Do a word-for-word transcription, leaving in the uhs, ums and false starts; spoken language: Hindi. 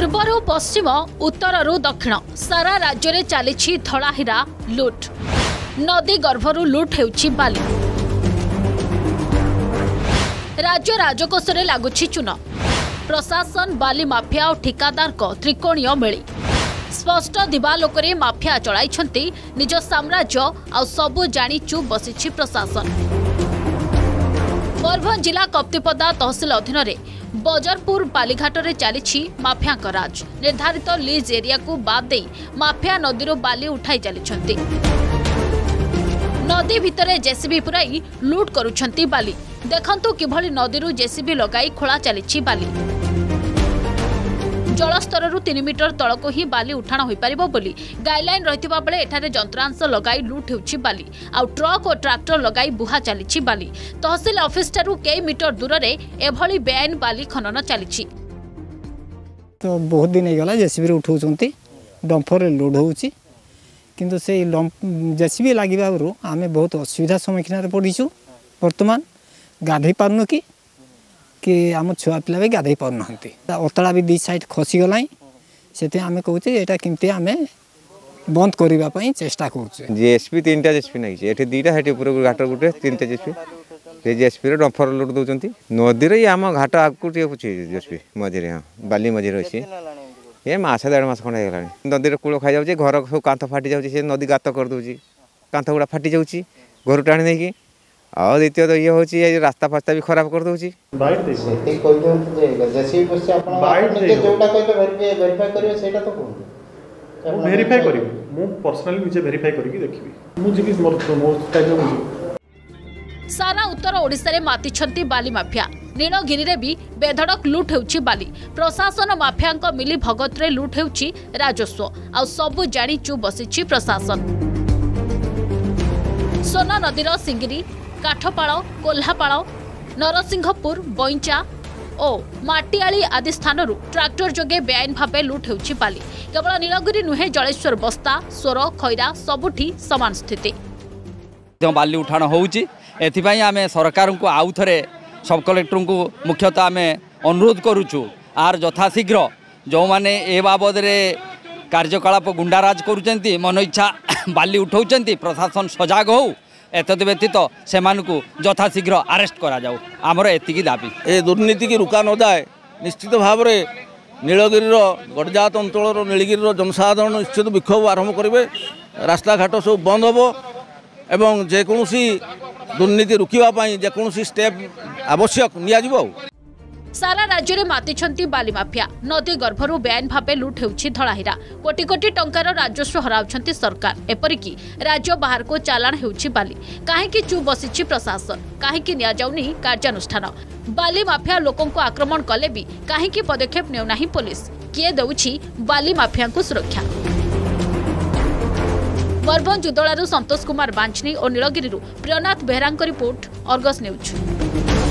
पूर्वरु पश्चिम उत्तररु दक्षिण सारा राज्य में चली धलाहीरा लुट नदी गर्भरु लुट हेउछि बाली राज्य राजकोष में लगुछि चून प्रशासन बाली माफिया और ठिकादार को त्रिकोणीय मेली स्पष्ट दिवालोकरे माफिया चलाइछंती निज साम्राज्य आ सबु जानी चुप बसिछि प्रशासन। मयूरभंज जिला कप्तिपदा तहसिल अधीन बजरपुर बालीघाट में चली माफिया राज निर्धारित लीज एरिया को बाद दे माफिया नदी बाली उठाई चली नदी भितर जेसीबी पुराई लुट करुछंती बाली देखंतु किभली नदी जेसीबी लगाई खोला चली बाली जलस्तर तीन मीटर तलक ही बाली उठाण हो पार बोली गाइडलाइन रही बेले एठारे जंत्रांश लगाई लुट होउछि बाली आउ ट्रक और ट्रैक्टर लगाई बुहा चली बाली तहसिल ऑफिस ठारू कई मीटर दूर रे एभली बेआईन बाली खनन चली तो बहुत दिन होगा जेसीबी उठाउछंती डंपर रे लोड होउछि किंतु से जेसीबी लागिबा आमे बहुत असुविधा सम्मुखीन रे पड़ीछु वर्तमान गाधई पारनु कि कि आम छुआ पिला भी गाधई पार ना अतड़ा भी दी साइड खसीगला से आम कहे यहाँ केमती आम बंद करने चेष्टा कर जेएसपी तीन टा जेएसपी नहीं ये दुईटा हेटी ऊपर घाट गोटे तीन टा जेएसपी जेएसपी डंफर लोड दौरान नदी रे आम घाट आगे जेएसपी मझे हाँ बाली मझे अच्छी ये मस देढ़ मस खंड होगा नदी कूल खाई जाऊँगी घर सब कांथ फाटी जाऊँगी नदी गात करदे कांथ गुड़ा फाटी जाऊँगी घर टाणी नहीं और द्वितीय तो ये हूँ रास्ता फास्ता भी खराब कर दूसरी सारा उत्तर ओडिशा रे मातिछंती बाली माफिया नीलगिरी रे भी बेधड़क लुट हेउछि बाली प्रशासन माफिया मिली भगत रे लुट हेउछि राजस्व आ सबु जानी चुप बसिछि प्रशासन। सोना नदीर सिंगिरी काठपाड़ कोल्हापाड़ नरसिंहपुर बैंचा और माटियाली आदि स्थान ट्रैक्टर जोगे बेआईन भाव लुट होउछि बाली केवल नीलगिरी नुहे जलेश्वर बस्ता सोर खैरा सबुठी समान स्थिति बाली उठाण होउछि एथिपाई आमे सरकार को आउ थरे सब कलेक्टर को मुख्यतः आमे अनुरोध करूछु आर यथाशीघ्र जो माने ए बाबद रे कार्यकलाप गुंडाराज करूचंती मन इच्छा बाली उठाउचंती प्रशासन सजाग हो एतद व्यतीत से यथाशीघ्र आरेस्ट करा जाऊ आमर एतिकी दाबी ए दुर्नीति की रुका न जाए निश्चित भाव में नीलगिरी गड़जात अंचल नीलगिरी जनसाधारण निश्चित विक्षोभ आरंभ करेंगे रास्ता घाट सब बंद हम एवं जेकोसी दुर्नीति रुकवाई जेकोसी स्टेप आवश्यक नियाजिबो। सारा राज्य में मातिछंती बाली माफिया नदी गर्भरु बेआईन भावे लुट हेउछि धलाहीरा कोटी कोटी टंकार राजस्व हराउछंती सरकार एपरिकी राज्य बाहर को चालाण हेउछि बाली काहेकि चुप बसिछि प्रशासन काहेकि निया जाउनी कार्यानुष्ठान बाली माफिया लोकों को आक्रमण कले भी काहेकि पदक्षेप नेउ नाही पुलिस किए देउछि बाली माफिया को सुरक्षा। मयूरभंज उदलारू संतोष कुमार बांचनी और Nilgiri Priyanath Behera report Argus news.